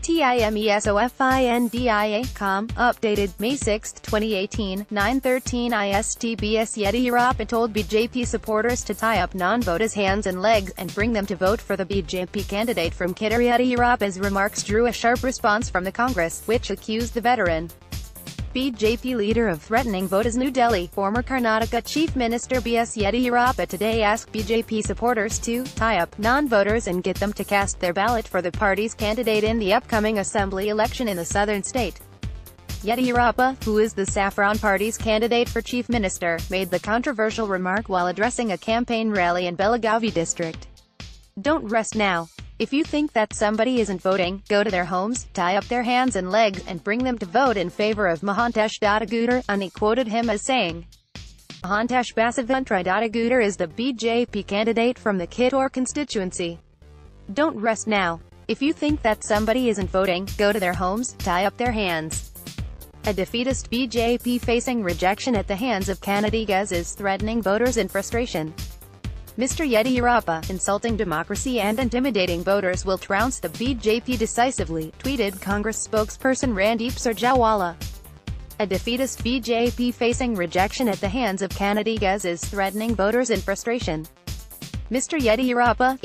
TIMESOFINDIA.com, updated, May 6, 2018, 9:13 ISTBS Yeddyurappa told BJP supporters to tie up non-voters' hands and legs, and bring them to vote for the BJP candidate from KitturYeddyurappa's remarks drew a sharp response from the Congress, which accused the veteran BJP leader of threatening voters. New Delhi, former Karnataka Chief Minister BS Yeddyurappa today asked BJP supporters to tie up non-voters and get them to cast their ballot for the party's candidate in the upcoming assembly election in the southern state. Yeddyurappa, who is the Saffron Party's candidate for chief minister, made the controversial remark while addressing a campaign rally in Belagavi district. "Don't rest now. If you think that somebody isn't voting, go to their homes, tie up their hands and legs, and bring them to vote in favor of Mahantesh Yeddyurappa," and he quoted him as saying, "Mahantesh Yeddyurappa is the BJP candidate from the Kittur constituency. Don't rest now. If you think that somebody isn't voting, go to their homes, tie up their hands." A defeatist BJP facing rejection at the hands of Karnataka is threatening voters in frustration. Mr. Yeddyurappa, insulting democracy and intimidating voters will trounce the BJP decisively, tweeted Congress spokesperson Randeep Surjewala. A defeatist BJP facing rejection at the hands of Karnataka is threatening voters in frustration. Mr. Yeddyurappa,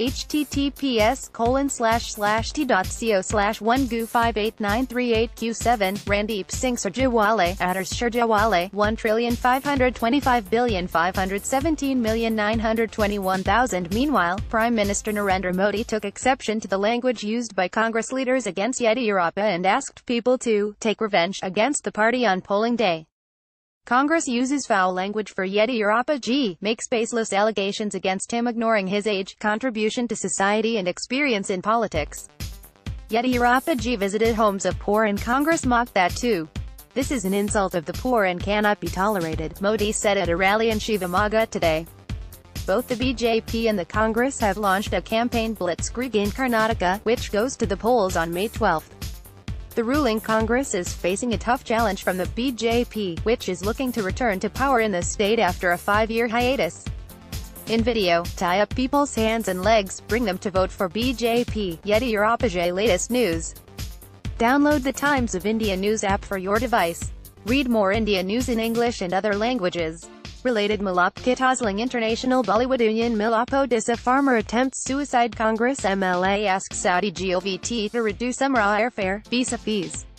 https://t.co/1gu589338q7, Randeep Singh Surjewala, Adders Surjewala, 1,525,517,921,000. Meanwhile, Prime Minister Narendra Modi took exception to the language used by Congress leaders against Yeddyurappa and asked people to take revenge against the party on polling day. Congress uses foul language for Yeddyurappa G, makes baseless allegations against him ignoring his age, contribution to society and experience in politics. Yeddyurappa G visited homes of poor and Congress mocked that too. "This is an insult of the poor and cannot be tolerated," Modi said at a rally in Shivamogga today. Both the BJP and the Congress have launched a campaign blitzkrieg in Karnataka, which goes to the polls on May 12. The ruling Congress is facing a tough challenge from the BJP, which is looking to return to power in the state after a 5-year hiatus. In video, tie up people's hands and legs, bring them to vote for BJP, Yeddyurappa's latest news. Download the Times of India news app for your device. Read more India news in English and other languages. Related Milap Kit Hosling International Bollywood Union Milap Odisha farmer attempts suicide. Congress MLA asks Saudi GOVT to reduce Umrah airfare, visa fees.